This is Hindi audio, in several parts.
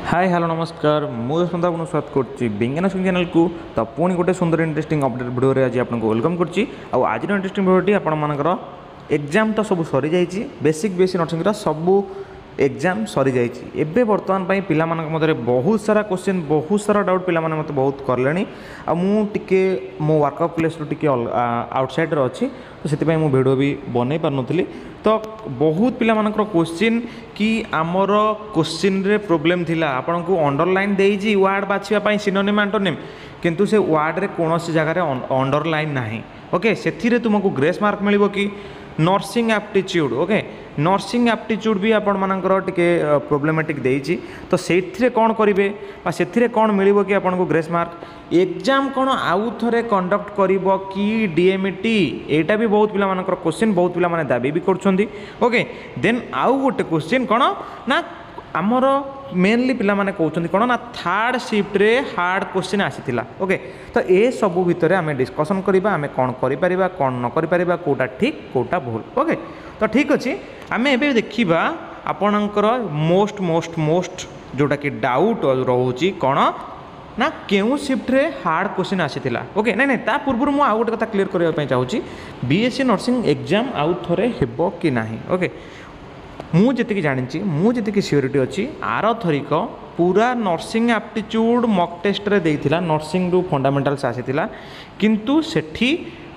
हाय हेलो नमस्कार मुझे आपको स्वागत करछि बेंगेना सिंह चैनल को। तो पुणी गोटे सुंदर इंटरेस्टिंग अपडेट वीडियो आज आपको वेलकम करछि। आज इंटरेस्टिंग वीडियोटी आपण मानकर एग्जाम तो सब सरी जाइए बेसिक बीएससी नर्सिंग सब एग्जाम सरी जाइए। एबे वर्तमान पई पिला मानक मधरे बहुत सारा क्वेश्चन बहुत सारा डाउट पिला माने मते बहुत करलेनी। आ मु टिके मो वर्कआउट प्लेस रो टिके आउटसाइड रो अछि तो सेति पई मु वीडियो भी बनै पारनथली। तो बहुत पिला मानकर क्वेश्चन कि आमर क्वेश्चन रे प्रॉब्लम थिला आपन को अंडरलाइन देइजी वर्ड बाछिया पई सिनोनिम एंटोनिम किंतु से वर्ड रे कोनोसी जगह रे अंडरलाइन नाही। ओके सेथि रे तुमको ग्रेस मार्क मिलिबो कि nursing aptitude. Okay nursing aptitude भी आपण मानकर टिके प्रॉब्लमेटिक देइची तो सेथिरे कोन करिवे बा सेथिरे कोन मिलिबो कि आपन को ग्रेस मार्क एग्जाम कोन आउ थरे कंडक्ट करिवो कि डीएमटी एटा भी बहुत पिला मानकर क्वेश्चन बहुत पिला माने दाबी भी करछंदी। ओके देन आउ गोटे क्वेश्चन कोन ना आमर मेनली पिला माने कहउछंदी कोन ना थर्ड शिफ्ट रे हार्ड क्वेश्चन आसीथिला। ओके तो ए सब भितर आमे डिस्कशन करिबा आमे कोन करि परिबा कोन न करि परिबा कोटा ठीक कोटा भूल। ओके तो ठीक अछि आमे एबे देखिबा आपनकर मोस्ट मोस्ट मोस्ट जोटा कि डाउट रहउची कोन ना केउ शिफ्ट रे हार्ड क्वेश्चन आसीथिला। ओके नै नै ता पूर्व मु आ गोटे कथा क्लियर करिया पय चाहूची बीएससी नर्सिंग एग्जाम आउ थरे हेबो कि नाही। ओके मु जति जानी मु जति सियोरिटी अच्छी आर थरिक पूरा नर्सिंग एप्टीट्यूड मॉक टेस्ट रे देइथिला नर्सिंग रु फंडामेंटल्स आसीथिला किंतु सेठी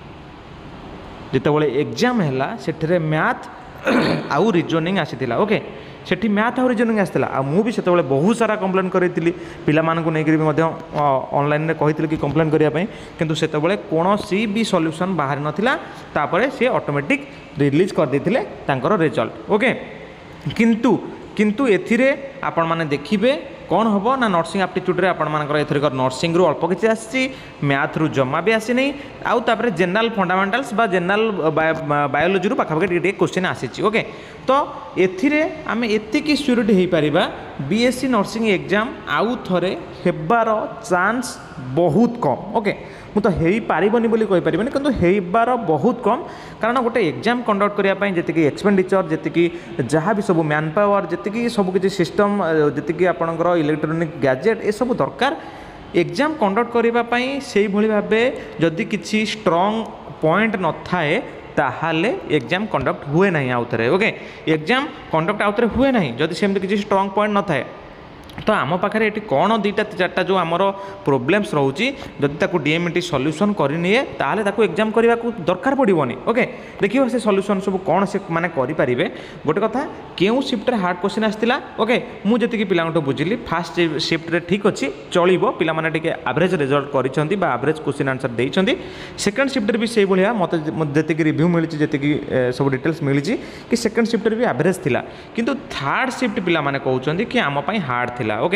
जेतेबेले एग्जाम हैला सेठरे मैथ आउ रीजनिंग आसीथिला। ओके सेठी मैथ आउ रीजनिंग आसीथिला आ मु भी सेतेबेले बहुत सारा कंप्लेन करिथिली पिला मानकु नै करी मध्य ऑनलाइन रे कहिथिली कि कंप्लेन करिया पय किंतु सेतेबेले कोनोसी भी सॉल्यूशन बाहर नथिला तापरे से ऑटोमेटिक रिलीज कर देथिले तांकर रिजल्ट। ओके किंतु किंतु एथिरे आपण माने देखिबे कौन हम ना नर्सिंग एप्टीट्यूड रे आपण मानकर एथरिक नर्सिंग रु अल्प किछि आसी मैथ रु जम्मा भी आसी नहीं आउ तापरे जनरल फंडामेंटल्स बा जनरल बायोलॉजी रु पाखापाखि टिके क्वेश्चन आसीछि। ओके तो एथिरे आमे एतिकी सियोरिटी हेई परिबा बीएससी नर्सिंग एग्जाम आउ थरे हेबार चांस बहुत कम। ओके मु तो हेई पारिबनी बोली कहि परिबनी किंतु हेबार बहुत कम कारण गोटे एग्जाम कंडक्ट करिया पय जतिकी एक्सपेंडिचर जतिकी जहाँ भी सब मैन पावर जतिकी सब किछि सिस्टम जतिकी आपनकर इलेक्ट्रोनिक गैजेट ए सब दरकार एग्जाम कंडक्ट करिबा पय सेही भली भाबे जदि किछि स्ट्रांग पॉइंट न थाए ताहाले एग्जाम कंडक्ट हुए नहीं आउ थरे। ओके एग्जाम कंडक्ट आउ थरे हुए नहीं जदि सेमति किछि स्ट्रांग पॉइंट न थाए तो आम पाखे ये कौन दुईटा चार्टा जो आमर प्रोब्लेम्स रोचे जदि ताकू डीएमटी सॉल्यूशन करनिए ताहले ताकू एग्जाम करने को दरकार पड़ोनी। ओके देखिए से सॉल्यूशन सब कौन से माने करें गोटे कथा केउ शिफ्ट रे हार्ड क्वेश्चन आसला। ओके मुझे पिला बुझिली फास्ट शिफ्ट रे ठीक अच्छी चलो पिला माने टिके एवरेज रिजल्ट करिसेंती बा एवरेज क्वेश्चन आंसर देइछंती। सेकंड शिफ्ट रे भी से भलिया मते जति रिव्यू मिली जति सब डिटेल्स मिली कि सेकंड शिफ्ट रे भी एवरेज थिला किंतु थर्ड शिफ्ट पिला माने कहउछंती कि आम पई हार्ड थिला। ओके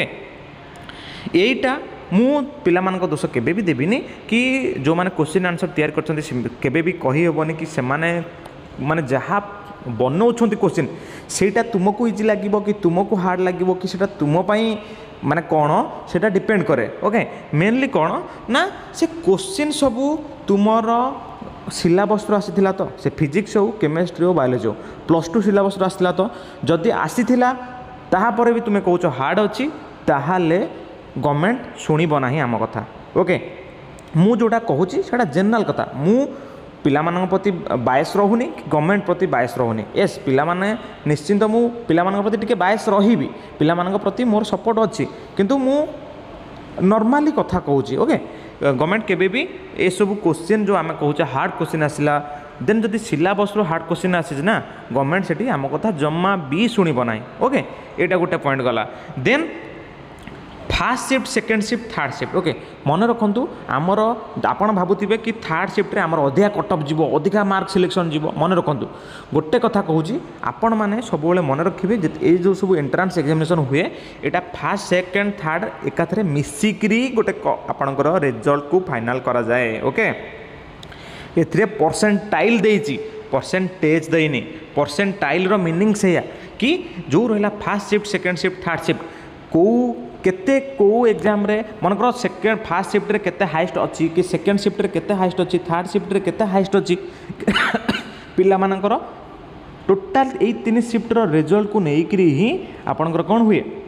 एटा मु पिला मान दोष केबे भी देबिनी कि जो माने क्वेश्चन आंसर तैयार करछंती केबे भी कहि हेबोनी कि से माने माने जहा बनौछंती क्वेश्चन सेटा तुमको इजी लागिबो कि तुमको हार्ड लागिबो कि सेटा तुम पई माने कोन सेटा डिपेंड करे। ओके मेनली कोन ना से क्वेश्चन सब तुमर सिलेबस रो आसीथिला तो से फिजिक्स हो केमिस्ट्री हो बायोलॉजी हो +2 सिलेबस रो आसीथिला तो जदि आसीथिला ताहा पर भी तुम्हें कौच हार्ड अच्छी ताहाले गवर्नमेंट शुणिब ना आम कथा। ओके मु जोटा कहूँ सेटा जनरल कथा मु पिला मानक प्रति बायस रहूनी गवर्नमेंट प्रति बायस रहूनी। यस पिला माने निश्चिंत मु पिला मानक प्रति टिके बायस रही पिला मानक प्रति मोर सपोर्ट अच्छी किंतु मु नॉर्मली कथा कहूँ। ओके गवर्नमेंट केबे भी ए सब क्वेश्चन जो आम कहूँ हार्ड क्वेश्चन आसला देन जदि सिलेबस रो हार्ड क्वेश्चन आसी ना गवर्नमेंट सेठी आम कथा जम्मा भी शुणिब ना। ओके एटा गोटे पॉइंट गला then first shift second shift third shift. Okay मन रखु आमर आपण भावुवे कि थर्ड शिफ्ट रे आमर अधिका कटअप जीव अधिका मार्क सिलेक्शन जीव मन रखु गोटे कथा कहूँ आपण मैंने सब मन रखिए ये जो सब एंट्रांस एग्जामिनेशन हुए यहाँ फास्ट सेकेंड थर्ड एकाथरे मिसिकी गोटे आपणकर रिजल्ट को फाइनाल करा जाए। ओके एथिरे परसेंटाइल देइची परसेंटेज देनी परसेंटाइल रो मीनिंग से कि जो रहा first shift second shift third shift को केते को एग्जाम रे मनकर सेकेंड फास्ट शिफ्ट रे केते हाईएस्ट अच्छी कि सेकेंड शिफ्ट रे केते हाईएस्ट अच्छी थर्ड शिफ्ट रे केते हाईएस्ट अच्छी पिला मानकर टोटाल यही तीन शिफ्ट रो रिजल्ट को लेकर ही आपनकर कौन हुए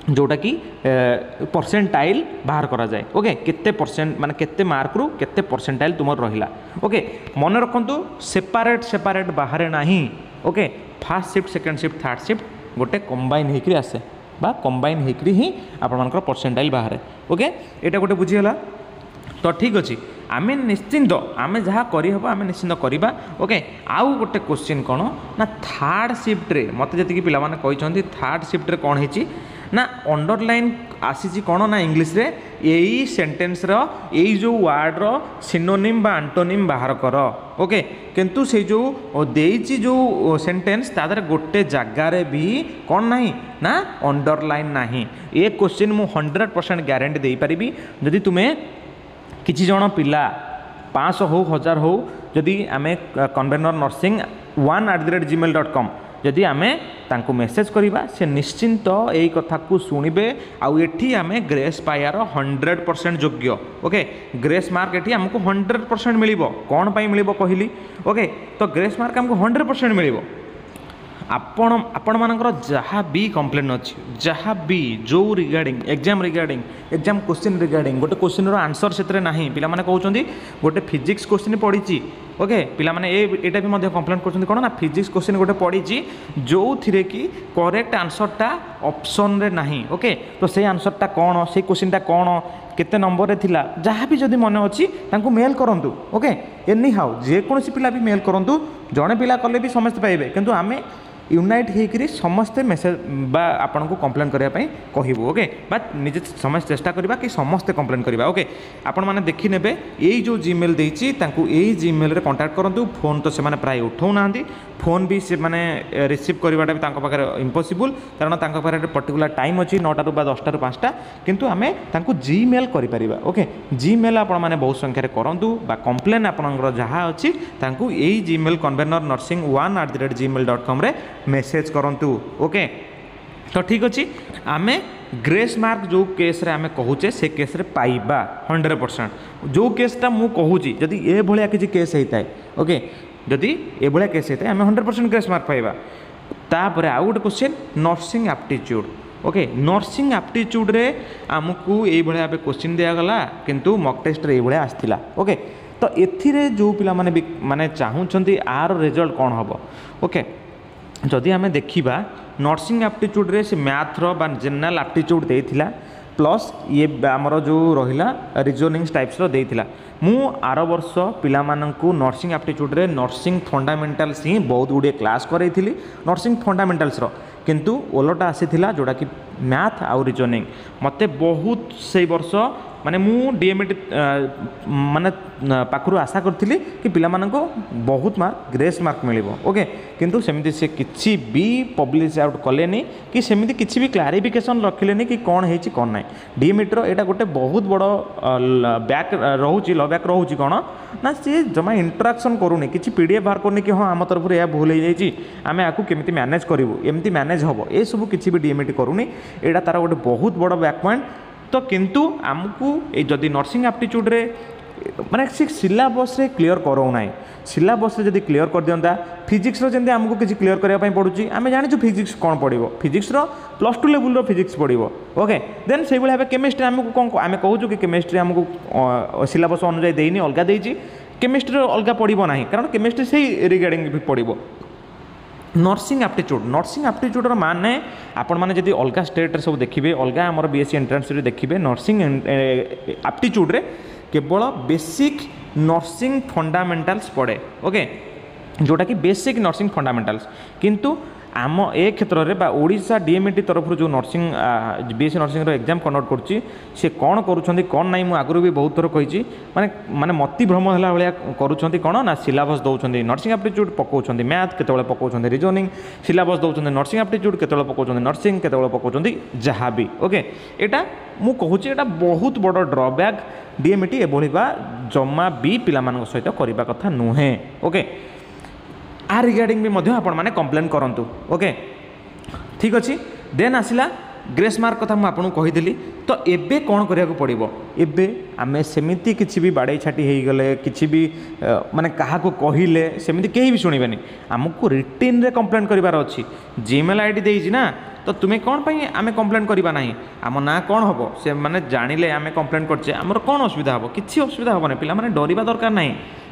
जोटा कि परसेंटाइल बाहर करा जाए ओके केते परसेंट माने केते मार्क रु केते परसेंटाइल तुमर रहिला ओके मन रखंतु सेपारेट सेपारेट बाहर नाही okay first shift second shift third shift गोटे कंबाइन हेकरी आसे बा कंबाइन हेकरी ही आपण मानकर परसेंटाइल बाहर ओके एटा गोटे बुझीगला तो ठीक अच्छे आम निश्चिंत आम जहाँ करहब आम निश्चिंत करवा ओके आउ गोटे क्वेश्चन कौन ना थर्ड शिफ्ट रे मत जी पाने कहते थर्ड शिफ्ट रे कौन है ना अंडरलाइन आसी कौन ना इंग्लीश रे यही सेंटेंस रो यही जो वार्ड रो सिनोनिम बा एंटोनिम बाहर कर ओके किंतु से जो देइची जो सेंटेंस तादर गोटे जगार भी कौन नहीं ना अंडरलाइन नहीं ये क्वेश्चन मु 100% ग्यारंटी दे पारिबी जदि तुम्हें किसी जन पिला 500 हो 1000 हो जदि आम कन्वेनर नर्सिंग 1@gmail.com जदि आम तांको मेसेज करवा से निश्चिंत यही कथा को शुणवे आउ एठी आम ग्रेस पायार 100% योग्य ओके ग्रेस मार्क एठी हमको 100% मिलिबो कौन पाई मिलिबो कहली ओके तो ग्रेस मार्क हमको 100% मिलिबो आपण मानकर जहाँ भी कंप्लेन अच्छी जहाँ भी जो रिगार्डिंग एग्जाम क्वेश्चन रिगार्डिंग गोटे क्वेश्चन रो आंसर से ना पिला माने कहउछंती गोटे फिजिक्स क्वेश्चन पड़ी ओके पिला माने एटा भी मध्य कंप्लेन करछंती कोन ना फिजिक्स क्वेश्चन गोटे पड़ी जो थिरे कि करेक्ट आंसरटा ऑप्शन रे नाही ओके तो से आंसरटा कौन से क्वेश्चनटा कौन केते नंबर रे थिला जहाँ भी जदि मन अच्छी तांको मेल करंतु ओके एनी हाउ जेकोसी पिला भी मेल करंतु जड़े पिला कले भी समस्त पाइबे किंतु आमे यूनाइट होकर समस्ते मेसेज बा आपन को कंप्लेन करने कहबू ओके बा निजे समस्त चेष्टा करबा कि समस्ते कंप्लेन करबा ओके आपण माने देखि नेबे यही जो जीमेल देइची तांकू यही जीमेल रे कांटेक्ट करंतु फोन तो से माने प्राय उठाउ नांदी फोन भी से माने रिसीव करवाटा भी तांको पाखरे इम्पॉसिबल कारण तांको पाखरे पर्टिकुलर टाइम अछि 9 टा 10 टा 5 टा किंतु आमे तांकू जीमेल करि परिबा ओके जीमेल आपण माने बहुत संख्या रे करंतु बा कंप्लेन आपनकर जहाँ अछि तांकू यही जीमेल कन्वेनर नर्सिंग 1@gmail.com रे मेसेज करंतु ओके तो ठीक अच्छे आम ग्रेस मार्क जो केस रे आमे कहूचे से केस रे पाइबा 100% जो केसटा मु कहूची जदि ए भलिया किछि केस होता है ओके जदि ए भलिया केस होता है आमे 100% ग्रेस मार्क पाइबा तापर आउ गोटे question nursing aptitude okay nursing aptitude रे आमको ये भलिया क्वेश्चन दिया गला किंतु मॉक टेस्ट रे ए भलिया आस्थिला ओके तो एथिरे जो पिला माने माने चाहूछंती आर रिजल्ट कोन हबो ओके जदि आम देखा नर्सिंग एप्टीट्यूड रे से मैथ रो बा जनरल एप्टीट्यूड देइथिला प्लस ये आमर जो रहिला रीजनिंग टाइप्स रो देइथिला मु आर वर्ष पिला माननकु नर्सिंग एप्टीट्यूड रे नर्सिंग फंडामेंटल्स ही बहुत गुडे क्लास करैथिली नर्सिंग फंडामेंटल्स रो किंतु ओलटा आसीथिला जोड़ा कि मैथ आउ रीजनिंग मते बहुत से वर्ष माने मु डीएमएट माने पाखरु आशा करथिली कि पिला मानको बहुत मार्क ग्रेस मार्क मिलिबो ओके किंतु सेमिति से किछि भी पब्लिश आउट कलेनी कि सेमिति किछि भी क्लारिफिकेशन रखिलेनी कि कोन हेछि कोन नै डीएमएट रो एटा गोटे बहुत बड़ो बैक रहउची लो बैक रहउची कोन ना से जमा इंटरेक्शन करूनी किछि पीडीएफ बाहर करनी कि हां हम तरफ रे या भूल हे जाइछि आमे आकु केमिति मैनेज करिवु एमिति मैनेज हबो ए सब किछि भी डीएमएट करूनी एटा तार गोटे बहुत बड़ो बैक पॉइंट तो किंतु आमको ये जदि नर्सिंग एप्टीट्यूड रे माने सिलेबस रे क्लियर करो ना सिलेबस रे जदि क्लियर कर दियंता फिजिक्स रो जंदे हमको किछि क्लियर करिया पई पडुची आमे जानि छु फिजिक्स कोन पडिबो फिजिक्स रो +2 लेवल रो फिजिक्स पडिबो ओके देन सेइ भले भाबे केमिस्ट्री हमको कोन आमे कहू छु कि केमिस्ट्री हमको सिलेबस अनुसार देइनी अलगा देइची केमिस्ट्री अलगा पडिबो नाही कारण केमिस्ट्री सेइ रिगार्डिंग भी पडिबो नर्सिंग एप्टीट्यूड माने आपण माने जदि अलगा स्टेट रे सब देखिबे अलगा हमर बीएससी एंट्रेंस रे देखिबे नर्सिंग एप्टीट्यूड रे केवल बेसिक नर्सिंग फंडामेंटल्स पड़े ओके जोटा कि बेसिक नर्सिंग फंडामेंटल्स किंतु आम ए क्षेत्र में ओडिशा डीएमईटी तरफ जो nursing BSc nursing exam conduct करुच्ची सी कौन करुँच कौन ना मुझे आगुरी भी बहुत थर कही माने माने मती भ्रम है भाया करुँच कौन ना सिलेबस दौरान नर्सिंग एप्टीट्यूड पकाउं मैथ केतବେଳେ पकाउं रीजनिंग सिलेबस दौरान नर्सिंग एप्टीट्यूड केतବେଳେ पकाउं नर्सिंग केतବେଳେ पकाउं जहाँ भी ओके एटा मु कहूँ एटा बहुत बड़ ड्रबैक डीएमईटी एभली जमा भी पिला सहित करने कथा नुहे ओके आ रिगार्डिंग भी मध्य आपण माने कंप्लेन करंतु ओके ठीक अच्छे देन आसिला ग्रेस मार्क कथा मुझे आपको कहीदेली तो एबे कौन करिया को पड़िबो एबे आमे सेमिति किछि भी बाड़े छाटी हेई गले किछि भी माने काहा को कहिले सेमिति केही भी सुनिबेनी हमको रिटिन रे कंप्लेन करिवार अछि जीमेल आईडी देइछि ना तो तुम्हें कौन पाई आम कम्प्लेन करवा ना आम ना कौन हम से मैंने जानिले आम कम्प्लेन करचे आमर कौन असुविधा हम किसी असुविधा हेनी पिला माने डरवा दरकार ना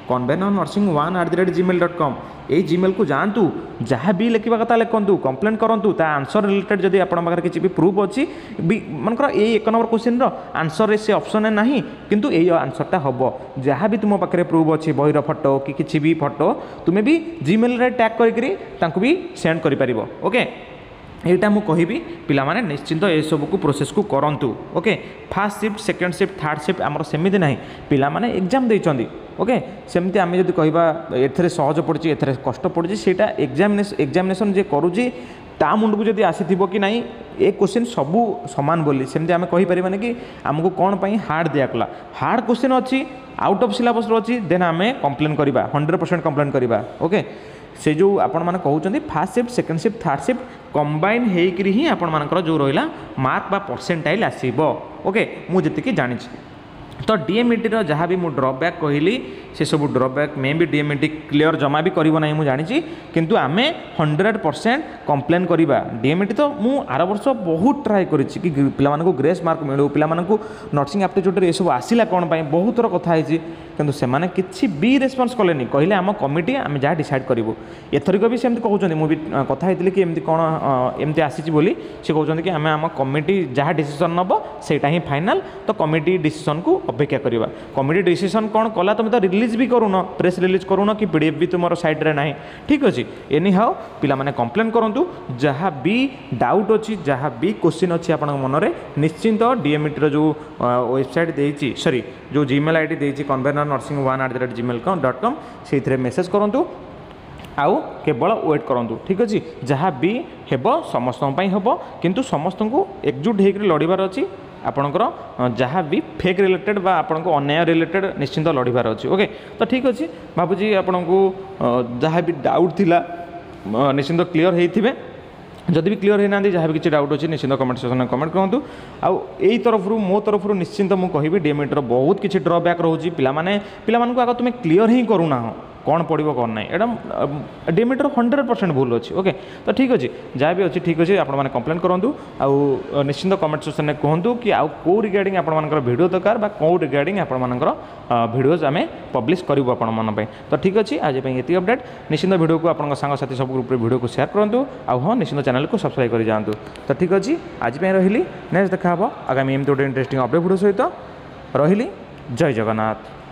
convenornursing1@gmail.com ये जीमेल को जातु जहाँ भी लिखा कथा लिखु कंप्लेन करूँ ता आंसर रिलेटेड जदि आपंकर किसी भी प्रूफ अच्छी मनकर ये 1 नंबर क्वेश्चन आंसर से ऑप्शन ना किंतु ये आंसरटा हम जहाँ भी तुम पाखे प्रूफ अच्छी बहीर फोटो कि किसी भी फोटो तुम्हें भी जीमेल रे टैग करके भी सेंड कर ओके এইটা ମୁଁ କହିବି ପିଲାମାନେ ନିଶ୍ଚିନ୍ତ ଏସବୁକୁ ପ୍ରୋସେସ୍କୁ କରନ୍ତୁ okay first shift second shift third shift ଆମର ସେମିତି ନାହିଁ ପିଲାମାନେ ଏକ୍ଜାମ୍ ଦେଇଛନ୍ତି ଓକେ ସେମିତି ଆମେ ଯଦି କହିବା ଏଥିରେ ସହଜ ପଡ଼ିଛି ଏଥିରେ କଷ୍ଟ ପଡ଼ିଛି ସେଇଟା ଏକ୍ଜାମିନେସନ୍ ଯେ କରୁଛି ତା ମୁଣ୍ଡକୁ ଯଦି ଆସିଥିବ କି ନାହିଁ ଏ କ୍ୱେଶ୍ଚିନ୍ ସବୁ ସମାନ ବୋଲି ସେମିତି ଆମେ କହିପାରିବାନି କି ଆମକୁ କ'ଣ ପାଇଁ ହାର୍ଡ଼ ଦିଆଗଲା ହାର୍ଡ଼ କ୍ୱେଶ୍ଚିନ୍ ଅଛି ଆଉଟ୍ ଅଫ୍ ସିଲାବସ୍ର ଅଛି ଦେନ୍ ଆମେ କମ୍ପ୍ଲେନ୍ କରିବା 100% कम्प्लेन करवा ओके से जो आपण मैंने कहते first shift second shift third shift combine होकर ही आपण मानकर जो रहा मार्क बा परसेंटाइल आसो ओके मुझे जानी तो डीएमईटी जहाँ भी मुझे ड्रॉबैक कहली से सब ड्रॉबैक मे भी डीएमईटी क्लियर जमा भी कर ना मुझे जानी किंतु आम 100% कम्प्लेन करवा डीएमईटी तो मु आर वर्ष बहुत ट्राए कर पिला ग्रेस मार्क मिलू पिला नर्सिंग एप्टीट्यूड ये सब आसला कौन बहुत थर कथा किंतु से माने किसी भी रेस्पॉन्स कले कहले आम कमिटी आम जहाँ डिसाइड करूँ एथरिक भी सेमती कहते मुझे कथा कि एमती कौन एमती आसी से कहते कि आम आम कमिटी जहाँ डिसीजन नब से फाइनाल तो कमिटी डिसीजन को अपेक्षा करवा कमिटी डिसीजन कौन कला तुम तो रिलीज भी करूँ प्रेस रिलीज करूँ कि पीडीएफ भी तुम साइड रे ना ठीक अच्छे एनी हाउ पिला माने कंप्लेन करूँ जहाँ भी डाउट अच्छी जहाँ भी क्वेश्चन अच्छी आप मनरे निश्चिंत डीएमईटी जो वेबसाइट देती सॉरी जो जीमेल आईडी देती convenornursing1@gmail.com से मेसेज करूँ आउ केवल वेट करूँ ठीक अच्छे जहाँ भी हेब समस्त हम किंतु समस्त को एकजुट होकर लड़बार अच्छी आपणकर जहाँ भी फेक रिलेटेड बा आपको अन्याय रिलेटेड निश्चिंत लड़बार अच्छी ओके तो ठीक अच्छे भावुँ आपन को जहाँ भी डाउट थिला निश्चिंत क्लीयर होते जदि भी क्लीयर होना जहाँ भी किसी डाउट अच्छी निश्चिंत कमेंट सेक्शन में कमेंट करूँ आउ यही तरफ मो तरफ निश्चिंत मुझे कहि डीएमईटी बहुत किसी ड्रॉबैक रोचे पिला आग तुम क्लीयर ही करूना कौन पड़ो कौन ना यहाँ डीएमईटी 100% भूल अच्छी ओके तो ठीक अच्छे जहाँ भी अच्छी ठीक अच्छे आप कंप्लेन करूँ आउ निश्चिंत कमेंट सेक्शन में कहतु कि आउ कौ रिगार्डिंग आपर वीडियो दरकार कौ रिगार्डिंग आपर वीडियोज आम पब्लिश करूँ आपण तो ठीक अच्छे आज ये अपडेट निश्चिंत वीडियो को आपंक सांगसाथी सब ग्रुप वीडियो को शेयर करूँ आउ हाँ निश्चिंत चैनल को सब्सक्राइब कर जातु तो ठीक अच्छे आज रही नेक्स्ट देखा आगामी एमती गोटे इंटरेस्टिंग अपडेट वीडियो सहित रही जय जगन्नाथ।